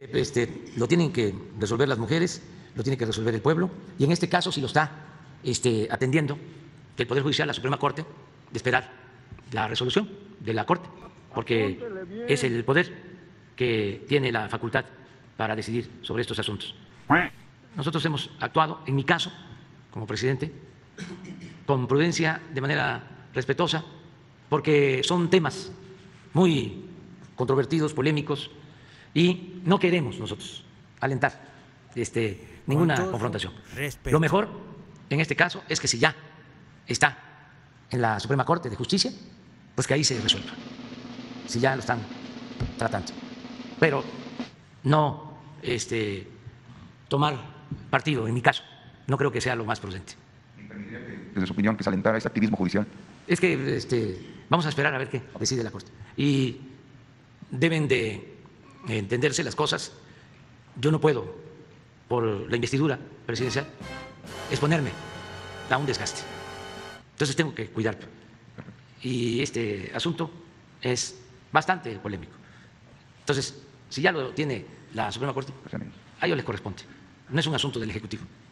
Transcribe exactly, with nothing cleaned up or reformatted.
Este, lo tienen que resolver las mujeres, lo tiene que resolver el pueblo, y en este caso, si lo está este, atendiendo el Poder Judicial, la Suprema Corte, de esperar la resolución de la Corte, porque es el poder que tiene la facultad para decidir sobre estos asuntos. Nosotros hemos actuado, en mi caso, como presidente, con prudencia, de manera respetuosa, porque son temas muy controvertidos, polémicos, y no queremos nosotros alentar este, ninguna confrontación. Lo mejor, en este caso, es que si ya está en la Suprema Corte de Justicia, pues que ahí se resuelva, si ya lo están tratando. Pero no este, tomar partido, en mi caso, no creo que sea lo más prudente. Desde su opinión, que se alentara ese activismo judicial. Es que este, vamos a esperar a ver qué decide la Corte. Y deben de entenderse las cosas. Yo no puedo, por la investidura presidencial, exponerme a un desgaste. Entonces tengo que cuidar. Y este asunto es bastante polémico. Entonces, si ya lo tiene la Suprema Corte, a ellos les corresponde. No es un asunto del Ejecutivo.